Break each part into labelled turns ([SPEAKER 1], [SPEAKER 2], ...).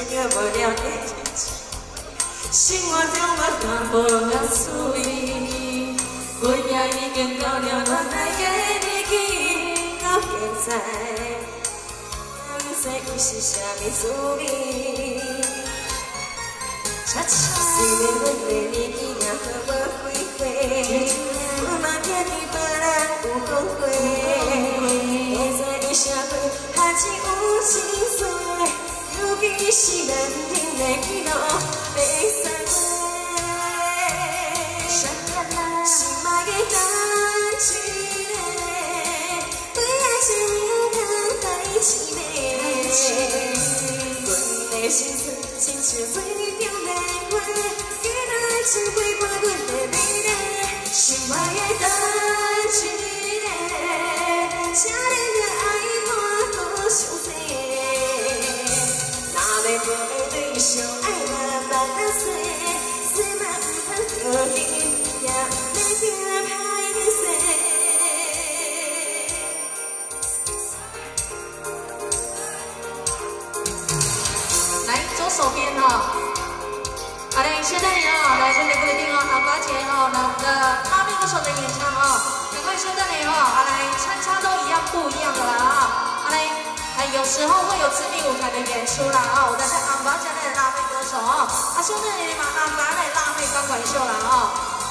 [SPEAKER 1] 了无了的日子，生活中我淡薄甲滋味，阮也已经到了恋爱的年纪，到现在也不知伊是啥物滋味。虽然阮的年纪也好无几岁，我嘛听见别人有讲过，会知伊社会还是有心碎。 尤其是咱人的记录被删毁，心爱的单一个，对爱情不太凄美。阮的心酸，亲像水中的花，期待爱情陪伴阮的美丽。心爱的单一个，请你的爱我多伤心。 要无的对象，爱慢慢啊说，虽然不通着急，也袂惊歹势。来，左手边哈，来，现在来这里规定好八节来我们的拉面歌手的演唱赶快现在来参差都一样不一样的啦来。 有时候会有指定舞台的演出啦我在安排这类的辣妹歌手现在你嘛安排的辣妹钢管秀啦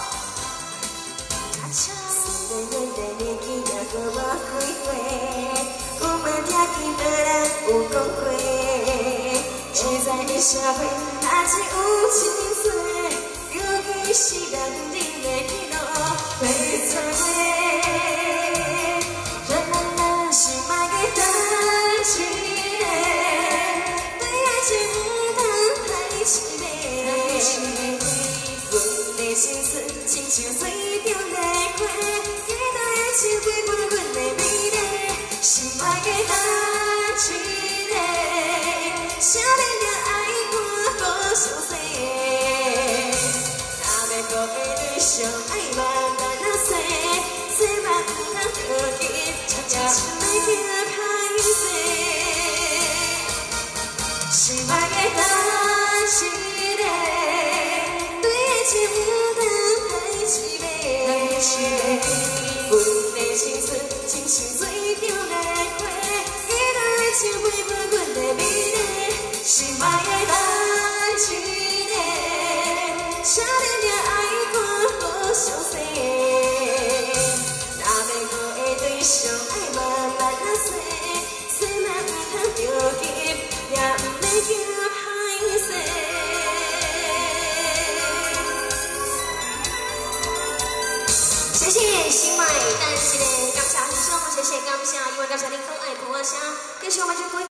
[SPEAKER 1] 虽然阮的年纪也过无几岁，我嘛听见别人有讲过，会知伊社会还是有心碎，尤其是咱人的记录被摧毁。 心酸，亲像水中的花，期待爱情陪伴阮的美丽。心爱的单一个，请你着爱我多伤心。若要搁的对象，爱慢慢啊说，千万不通着急，也袂惊歹势。心爱的单一个，对爱情。 阮的心酸，亲像水中的花，期待爱情陪伴阮的美丽。心爱的单一个，请你着爱我多伤心。若要搁的对象，爱慢慢啊说，虽然不通着急，也毋免惊歹势。 谢谢心爱单一个，感谢分享，谢谢感谢，因为感谢您可爱可爱声，继续我们就。